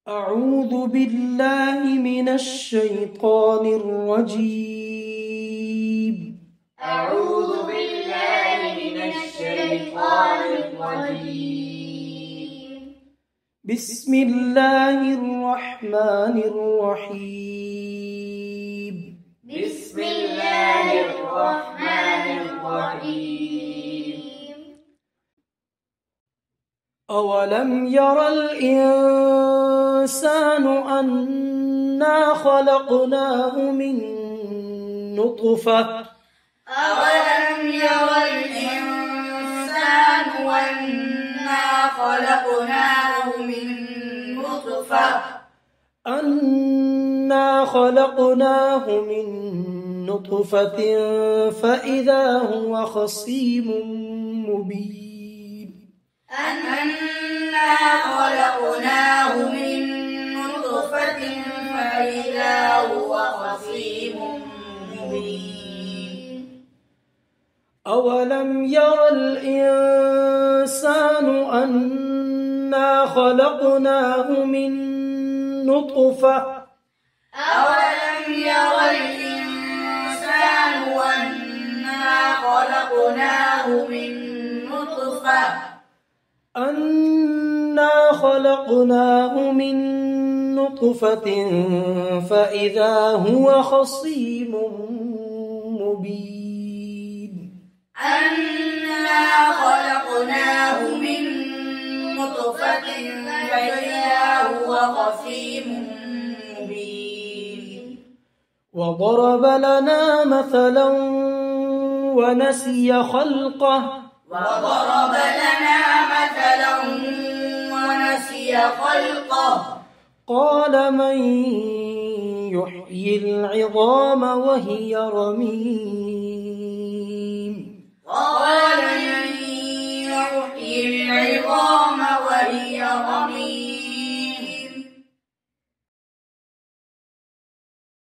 أعوذ بالله من الشيطان الرجيم. أعوذ بالله من الشيطان الرجيم. بسم الله الرحمن الرحيم. بسم الله الرحمن الرحيم. أولم ير الإنسان أنا خلقناه من نطفة أولم ير الإنسان أنا خلقناه من نطفة فإذا هو خصيم مبين. أنا خلقناه من نطفة فإذا هو خصيم مبين. أولم ير الإنسان أنا خلقناه من نطفة أولم ير الإنسان أنا خلقناه من نطفة فإذا هو خصيم مبين. أنا خلقناه من نطفة فإذا هو خصيم مبين. وضرب لنا مثلا ونسي خلقه قال من يحيي العظام وهي رميم.